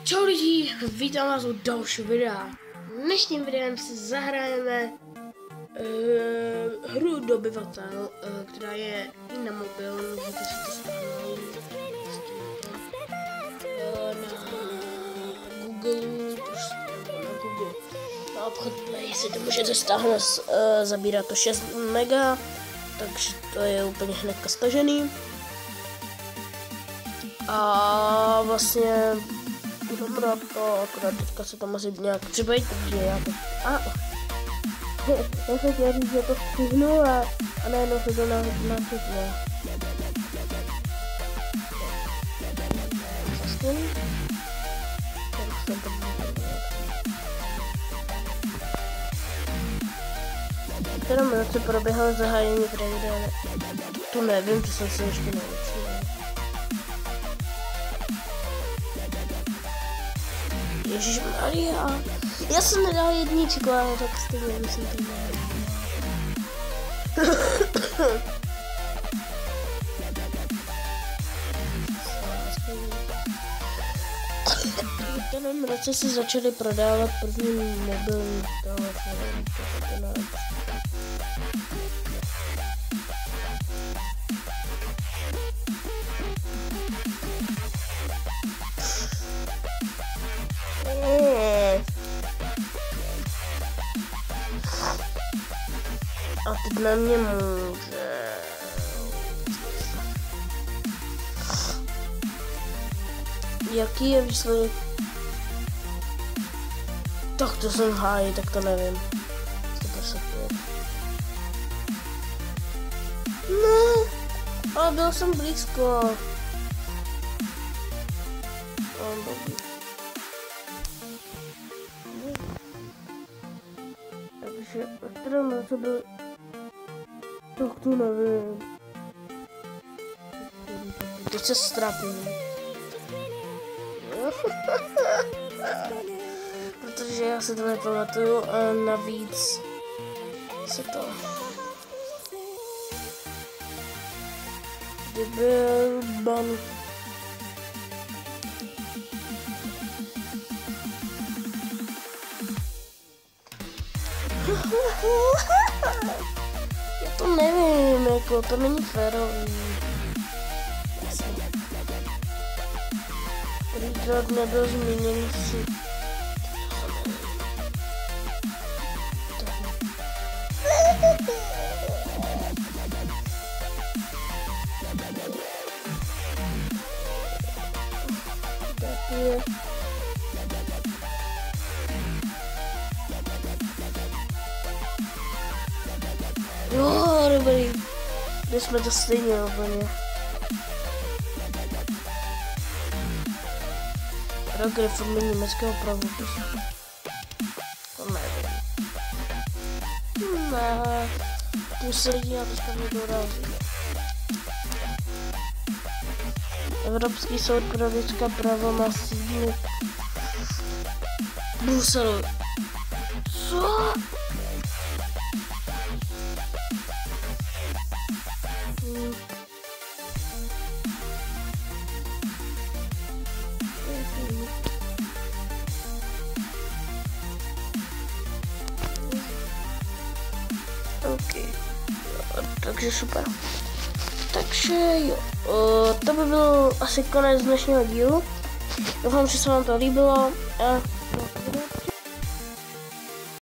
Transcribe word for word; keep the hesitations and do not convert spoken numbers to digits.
Čau lidi, vítám vás u dalšího videa. Dnešním videem si zahrajeme uh, hru Dobyvatel, uh, která je i na mobil, můžete si to stáhnout uh, na Google, prostě na Google, na obchod Play si to můžete stáhnout, uh, zabírá to šest mega, takže to je úplně hnedka stažený. A vlastně dobrá to, akorát teďka se tam asi nějak přibejt, takže já to... A, já jsem chtěl říct, že to stihnu a, a najednou se to načetne. Zastihnu? V kterém roce proběhlo zahájení pravidel? To nevím, to jsem se ještě naučil. Ježišmarja, já jsem nedal jedničku, ale tak stejně myslím to ne. V kterém roce se začaly prodávat první mobilní telefony. A teď na mě může... Jaký je výsledek? Tak to jsem v háji, tak to nevím. sto padesát pět. Ne, ale byl jsem blízko. Takže v kterém roce byl... Tak to nevím. Teď se strapím. Protože já se to nepamatuju a navíc se to... Kdy byl ban... Já to nevím, jako to není férový. Kdykrát nebyl zmíněný si. Tak je. Jo, dobrý. Kde jsme to stejně úplně. Rok reformy německého pravopisu. To nevím. Ne. Půl lidí na to stavně dorazí. Evropský soud pro lidská práva má sídlo v Bruselu. Co? Okay. Takže super. Takže jo, o, to by byl asi konec dnešního dílu. Doufám, že se vám to líbilo a